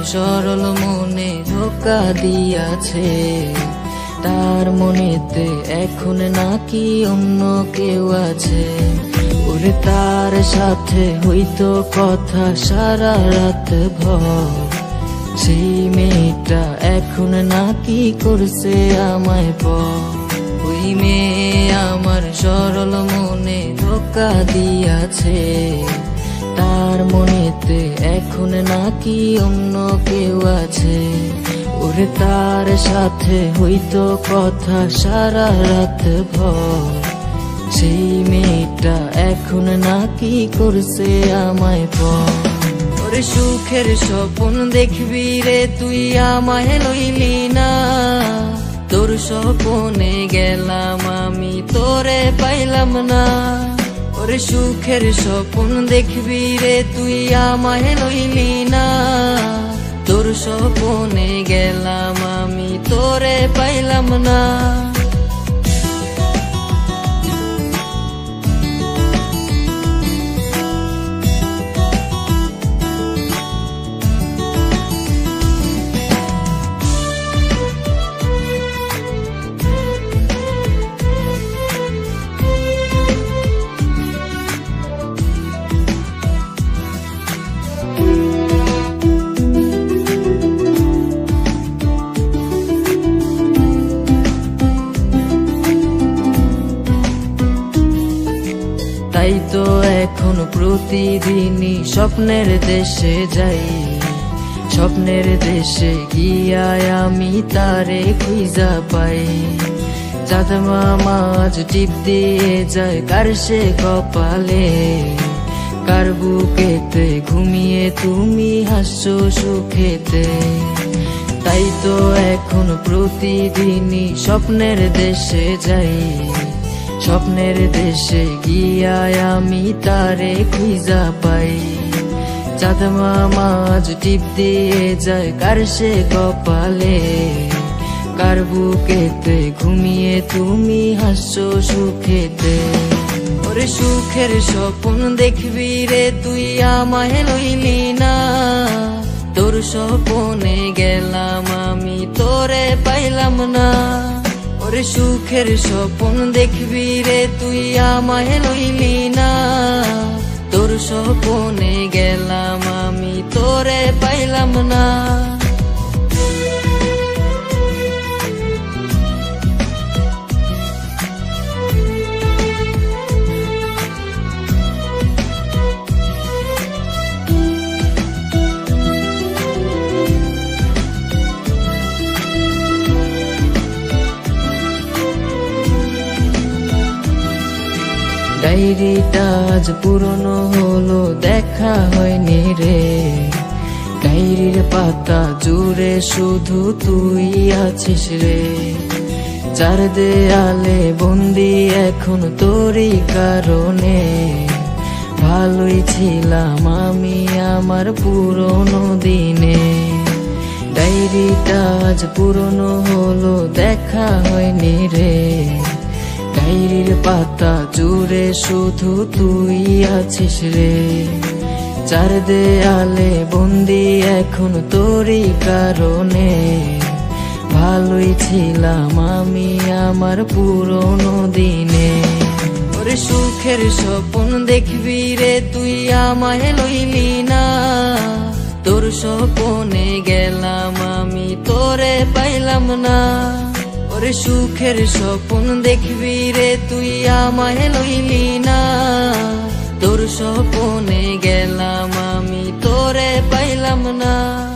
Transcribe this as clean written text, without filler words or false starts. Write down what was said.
সরল মনে ধোকা দিয়াছে। তার মনেতে এখন নাকি অন্য কেউ আছে। ওরে তার সাথে হইতো কথা সারা রাত ভর, সেই মেয়েটা এখন নাকি করছে আমায় পর। ওই মেয়ে আমার সরল মনে ধোকা দিয়াছে। তার মনেতে এখন নাকি অন্য কেউ আছে। ওরে তার সাথে হইতো কথা সারা রাত ভর, সেই মেয়েটা এখন নাকি করছে আমায় পর। ওরে সুখের স্বপ্ন দেখবি রে তুই আমায় লইলি না, তোর স্বপ্নে গেলাম আমি তোরে পাইলাম না। ওরে সুখের স্বপ্ন দেখবি রে তুই আমায় লইলি না, তোর স্বপ্নে গেলাম আমি তোরে পাইলাম না। তাই তো এখন প্রতিদিনই স্বপ্নের দেশে যাই। স্বপ্নের দেশে গিয়ায় আমি তারে খুঁজা পাই। চাঁদ মামা আজ টিপ দিয়ে যায় কার সে কপালে, কার বুকেতে ঘুমিয়ে তুমি হাসছো সুখেতে। তাই তো এখন প্রতিদিনই স্বপ্নের দেশে যাই। স্বপ্নের দেশে গিয়ায় আমি তারে খুঁজা পাই। চাঁদ মামা আজ টিপ দিয়ে যায় কার সে কপালে, কার বুকেতে ঘুমিয়ে তুমি হাসছো সুখেতে। ওরে সুখের স্বপ্ন দেখবি রে তুই আমায় লইলি না, তোর স্বপ্নে গেলাম আমি তোরে পাইলাম না। ওরে সুখের স্বপ্ন দেখবি রে তুই আমায় লইলি না, তোর স্বপ্নে গেলাম আমি তোরে পাইলাম না। ডায়েরিটা আজ পুরনো হলো দেখা হয়নি রে। ডায়েরির পাতা জুড়ে শুধু তুই আছিস রে। চার দেয়ালে বন্দি এখন তোরই কারণে। ভালোই ছিলাম আমি আমার পুরনো দিনে। ডায়েরিটা আজ পুরনো হলো দেখা হয়নি রে। ডায়েরির পাতা জুড়ে শুধু তুই আছিস রে। চার দেয়ালে বন্দি এখন তোরই কারণে। ভালোই ছিলাম আমি আমার পুরনো দিনে। ওরে সুখের স্বপ্ন দেখবি রে তুই আমায় লইলি না, তোর স্বপ্নে গেলাম আমি তোরে পাইলাম না। ওরে সুখের স্বপ্ন দেখবি রে তুই আমায় লইলি না, তোর স্বপ্নে গেলাম আমি তোরে পাইলাম না।